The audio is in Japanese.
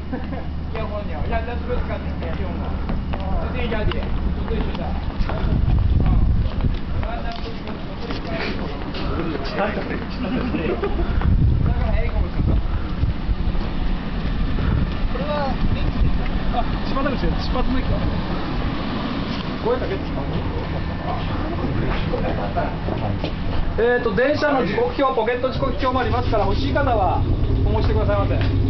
이어폰이요. 야, 나 들어가네 이런 거. 어디 얘기하지? 저도 있다.電車の時刻表、ポケット時刻表もありますから、欲しい方はお申ししてくださいませ。